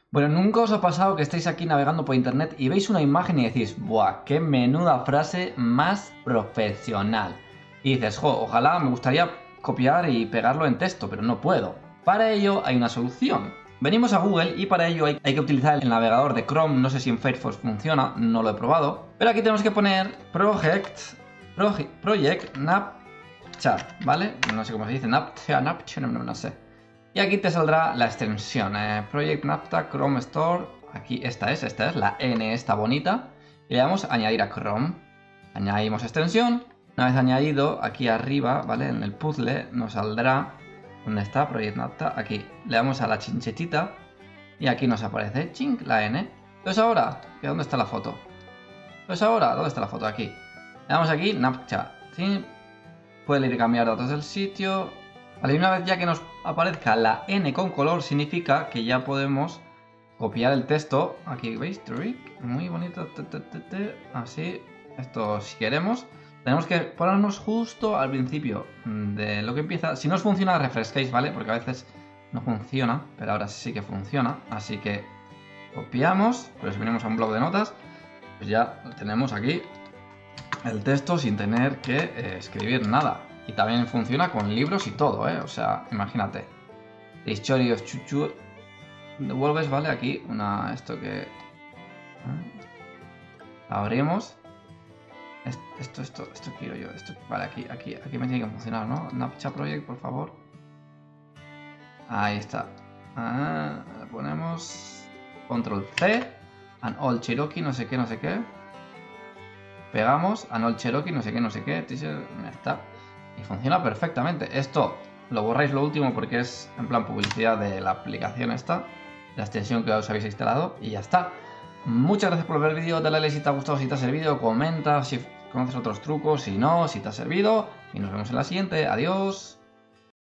Bueno, nunca os ha pasado que estáis aquí navegando por internet y veis una imagen y decís, ¡buah! ¡Qué menuda frase más profesional! Y dices, jo, ojalá me gustaría copiar y pegarlo en texto, pero no puedo. Para ello hay una solución. Venimos a Google y para ello hay que utilizar el navegador de Chrome, no sé si en Firefox funciona, no lo he probado. Pero aquí tenemos que poner Project Napchat, ¿vale? No sé cómo se dice, Napchat, no sé. Y aquí te saldrá la extensión, Project Napta Chrome Store. Aquí esta es la N esta bonita. Y le damos a añadir a Chrome. Añadimos extensión. Una vez añadido, aquí arriba, ¿vale? En el puzzle nos saldrá. ¿Dónde está Project Napta? Aquí. Le damos a la chinchetita. Y aquí nos aparece, ching, la N. Entonces ahora, ¿dónde está la foto? Pues ahora, ¿dónde está la foto? Aquí. Le damos aquí, Napchat. ¿Sí? Puede ir a cambiar datos del sitio. Vale, y una vez ya que nos aparezca la N con color, significa que ya podemos copiar el texto. Aquí, ¿veis? Muy bonito. Así. Esto, si queremos, tenemos que ponernos justo al principio de lo que empieza. Si no os funciona, refresquéis, ¿vale? Porque a veces no funciona, pero ahora sí que funciona. Así que copiamos, pues venimos a un bloc de notas, pues ya tenemos aquí el texto sin tener que escribir nada. Y también funciona con libros y todo, ¿eh? O sea, imagínate. History of Chuchu. Devuelves, ¿vale? Aquí, esto que... Abrimos. Esto quiero yo. Vale, aquí me tiene que funcionar, ¿no? Napchat Project, por favor. Ahí está. Le ponemos... Control C. And all Cherokee, no sé qué, no sé qué. Pegamos, and all Cherokee, no sé qué, no sé qué. Ya está. Y funciona perfectamente. Esto lo borráis lo último porque es en plan publicidad de la aplicación esta, la extensión que os habéis instalado, y ya está. Muchas gracias por ver el vídeo, dale like si te ha gustado, si te ha servido, comenta si conoces otros trucos, si no, si te ha servido, y nos vemos en la siguiente. Adiós.